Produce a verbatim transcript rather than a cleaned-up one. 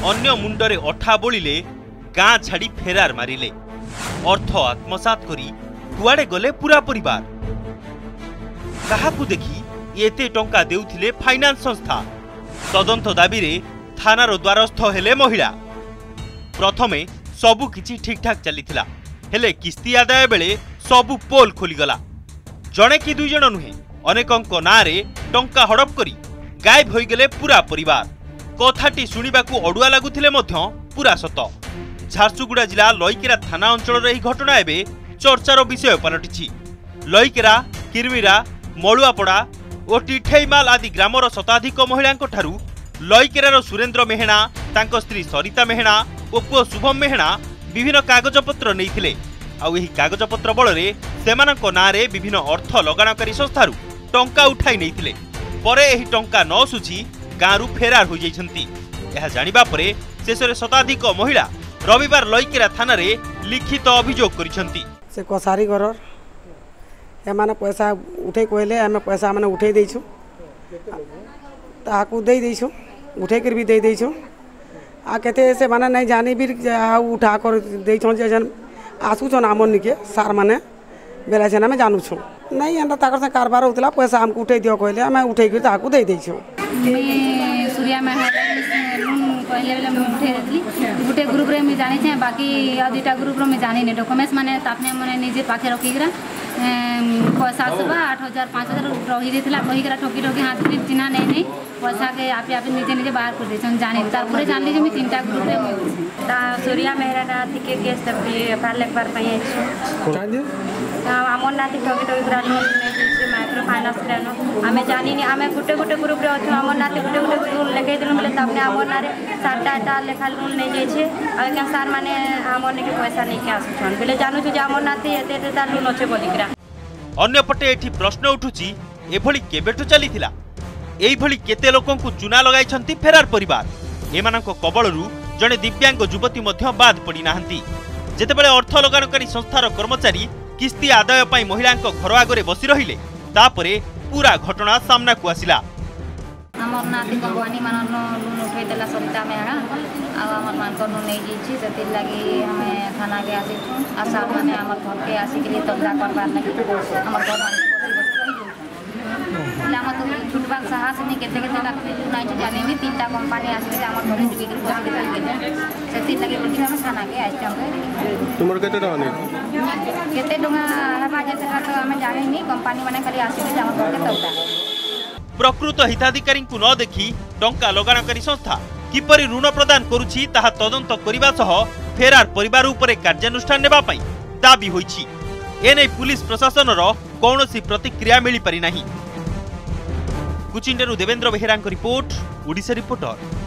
अन्य मुंडरे अठा बोलिले गाँ छाड़ी फेरार मारिले। अर्थ आत्मसात करी कुआड़े गले पूरा परिवार। काहाकू देखी एते टंका देउथिले फाइनान्स संस्था। तदंत दाबी रे थानार द्वारस्थ हेले महिला। प्रथमे सबु किछि ठीक ठाक चलीथिला, हेले किस्ती आदाय बेले सबु पोल खोलीगला। जणे कि दुई जण नुहे, अनेकंक नारे टंका हड़प करी गायब होईगले पूरा परिवार। कथाटी शुणिबाकू अडुआ लागुथिले मध्य पूरा सत। झारसुगुड़ा जिला लईकेरा थाना अंचल यह घटना एवं चर्चार विषय पलटिछि। लईकेरा, किरमिरा, मलुआपड़ा और टिठेईमाल आदि ग्रामर शताधिक महिलांक ठारू लईकेरार सुरेंद्र मेहणा, तांको स्त्री सरिता मेहणा और पुओ शुभम मेहणा विभिन्न कागजपत्र नैथिले। आउ एही कागजपत्र बଳରେ सेमानक नारे विभिन्न अर्थ लगाणकारी संस्थारू टंका उठाई नैथिले। परे एही टंका न सुझी गाँरु फेरार हो जाइछन्ती। यह जानिबा परे शेषरे शताधिक महिला रविवार लईकेरा थाना रे लिखित अभियोग करिसंती। से कसारी घरर एमाने पैसा उठे कहले आमे पैसा माने उठे देइछु, ताकू दे देइछु, उठे कर भी दे देइछु। आ केते से माने नहीं जानी भी उठा कर देइछु जे जन आसु छन आमन निके सार माने बेला छन में जानू छु। नहीं एंदा ताकर से कारबार होतला पैसा हमको उठे दियो कहले आमे उठे कर ताकू दे देइछु। मैं सूर्या में पहले बेले उठे देली गुटे ग्रुप रे मैं जानी छे, बाकी आ दुटा ग्रुप रो मैं जानी ने। डॉक्यूमेंट्स माने तापने माने निजे पाखे रखीगरा पैसा सब आठ हजार पाँच हजार रही देथिला। कहीकरा ठोकी ठोकी हाथ में चिन्हा नहीं नहीं पैसा के आप आप निजे निजे बाहर कर देछन जाने। तारपरे जानली जे मैं तीनटा ग्रुप रे मैं ता सूर्या मेहरा नाती के केस तबली एफआईआर लेखबार पई छु। काजे हमर नाती ठोकी ठोकी ग्रा लोन ने माइक्रो फाइनेंस लेनो आमे जानी नहीं। आमे गुटे गुटे ग्रुप रे अछु हमर नाती गुटे गुटे लोन लेके दिलु बोले तबने हमर नारे सातटा टा लेखा लोन नै जाय छे। आ के सार माने हमर ने के पैसा नै के आसु छन बोले जानू छु जे हमर नाती एते एते लोन अछि बोलिकरा। अन्य पटे एठी प्रश्न उठुची एभली केबेठु चलीथिला। एई भली केते लोकंकु चुना लगाइछंती फेरार परिवार। एमानक कबळरू जणे दिव्यांग युवती मध्य बाद पड़ी नाहंती। जेतेबेले अर्थ लगानकारी संस्थार कर्मचारी किस्ती आदाय पई महिलांक घर आगरे बसी रहिले, तापरे पूरा घटना सामना को आसिला। हमर नाती कंपनी मान लोन उठे देला सरिता मेहरा आ हमर मान को नै जीछि सेति लागि हमें थाना के आसी छु। आशा माने हमर घर के आसी के तबला करबार लागि हमर घर मान ला मत छुटबा साहस नहीं केते केते लाख नै छ जाने में तीनटा कंपनी आसी के हमर घर टिके बस के सेति लागि बोलछि हम थाना के आइ छ। तुमर केते रहने केते डोंगा हमा जते का हमें जाने नहीं कंपनी माने खाली आसी के हमर घर के तबला। प्रकृत हिताधिकारी को न देखी टंका लगाणकारी संस्था किपरि ऋण प्रदान करुछि ताहा तदंत करिबा सह फेरार परिवार उपरे कार्यानुष्ठान नेबा पई दाबी होइछि। एनै पुलिस प्रशासनर कौनसी प्रतिक्रिया मिली पारि नाही। कुचिंडारू देवेंद्र बेहेरांक रिपोर्ट, ओडिशा रिपोर्टर।